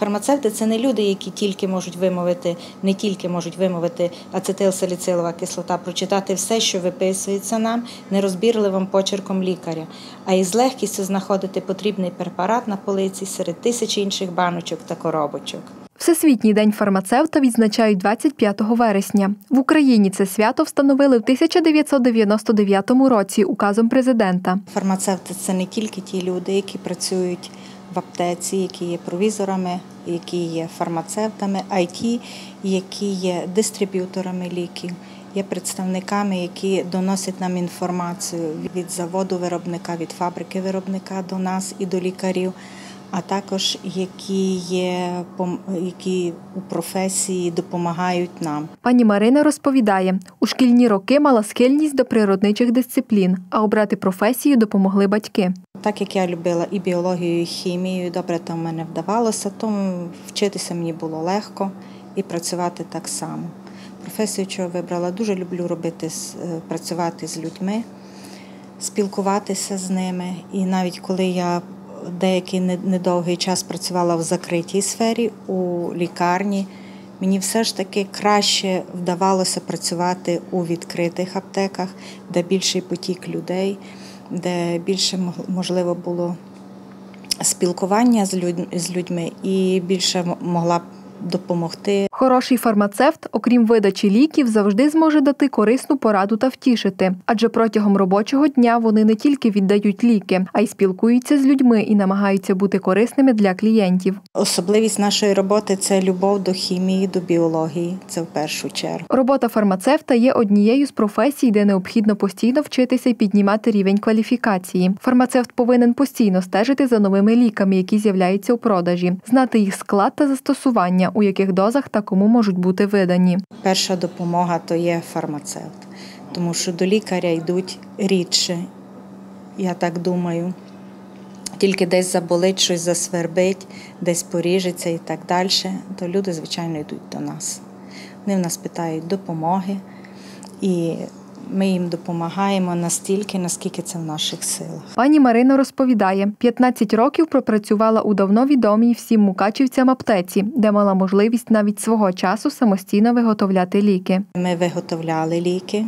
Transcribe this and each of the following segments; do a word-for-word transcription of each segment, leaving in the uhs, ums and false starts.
Фармацевти – це не люди, які тільки можуть вимовити, не тільки можуть вимовити ацетилсаліцилова кислота, прочитати все, що виписується нам, нерозбірливим почерком лікаря, а із легкістю знаходити потрібний препарат на полиці серед тисяч інших баночок та коробочок. Всесвітній день фармацевта відзначають двадцять п'ятого вересня. В Україні це свято встановили в тисяча дев'ятсот дев'яносто дев'ятому році указом президента. Фармацевти – це не тільки ті люди, які працюють в аптеці, які є провізорами, які є фармацевтами, а й ті, які є дистриб'юторами ліків, є представниками, які доносять нам інформацію від заводу виробника, від фабрики виробника до нас і до лікарів, а також які є, які у професії допомагають нам. Пані Марина розповідає, у шкільні роки мала схильність до природничих дисциплін, а обрати професію допомогли батьки. Так як я любила і біологію, і хімію, і добре там в мене вдавалося, то вчитися мені було легко і працювати так само. Професію, що вибрала, дуже люблю робити, працювати з людьми, спілкуватися з ними. І навіть коли я деякий недовгий час працювала в закритій сфері, у лікарні, мені все ж таки краще вдавалося працювати у відкритих аптеках, де більший потік людей, де більше можливо було спілкування з людьми і більше могла б допомогти. Хороший фармацевт, окрім видачі ліків, завжди зможе дати корисну пораду та втішити. Адже протягом робочого дня вони не тільки віддають ліки, а й спілкуються з людьми і намагаються бути корисними для клієнтів. Особливість нашої роботи – це любов до хімії, до біології. Це в першу чергу. Робота фармацевта є однією з професій, де необхідно постійно вчитися і піднімати рівень кваліфікації. Фармацевт повинен постійно стежити за новими ліками, які з'являються у продажі, знати їх склад та застосування, у яких дозах та кому можуть бути видані. Перша допомога – то є фармацевт, тому що до лікаря йдуть рідше, я так думаю. Тільки десь заболить, щось засвербить, десь поріжеться і так далі, то люди, звичайно, йдуть до нас. Вони в нас питають допомоги, і ми їм допомагаємо настільки, наскільки це в наших силах. Пані Марина розповідає, п'ятнадцять років пропрацювала у давно відомій всім мукачівцям аптеці, де мала можливість навіть свого часу самостійно виготовляти ліки. Ми виготовляли ліки,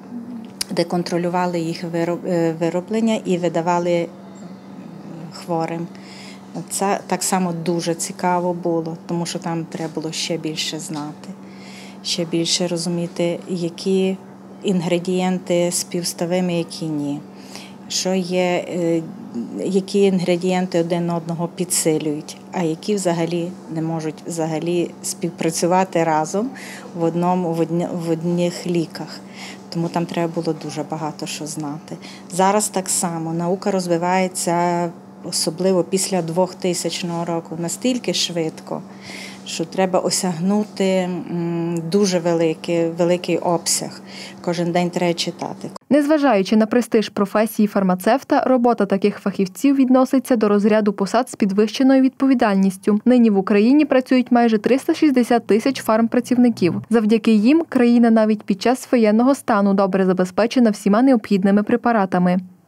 де контролювали їх вироблення і видавали хворим. Це так само дуже цікаво було, тому що там треба було ще більше знати, ще більше розуміти, які інгредієнти співставимі, які ні. Що є, які інгредієнти один одного підсилюють, а які взагалі не можуть взагалі співпрацювати разом в одному в, одні, в одних ліках. Тому там треба було дуже багато що знати. Зараз так само наука розвивається, особливо після двохтисячного року, настільки швидко, що треба осягнути дуже великий, великий обсяг. Кожен день треба читати. Незважаючи на престиж професії фармацевта, робота таких фахівців відноситься до розряду посад з підвищеною відповідальністю. Нині в Україні працюють майже триста шістдесят тисяч фармпрацівників. Завдяки їм країна навіть під час воєнного стану добре забезпечена всіма необхідними препаратами.